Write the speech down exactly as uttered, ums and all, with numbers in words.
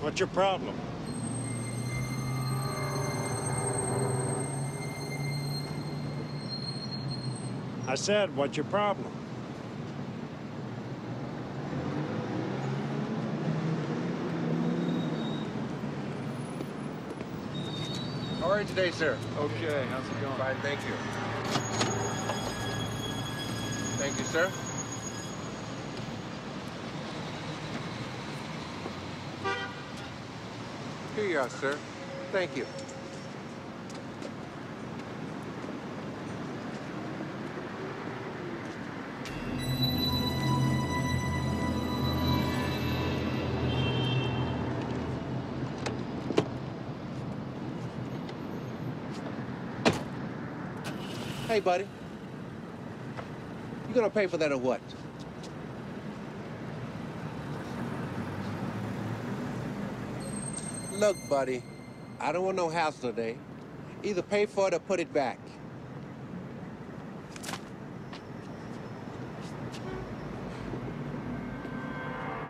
What's your problem? I said, what's your problem? How are you today, sir? Okay, how's it going? Fine, thank you. Thank you, sir. Here you are, sir. Thank you. Hey, buddy. You gonna pay for that or what? Look, buddy, I don't want no hassle today. Either pay for it or put it back.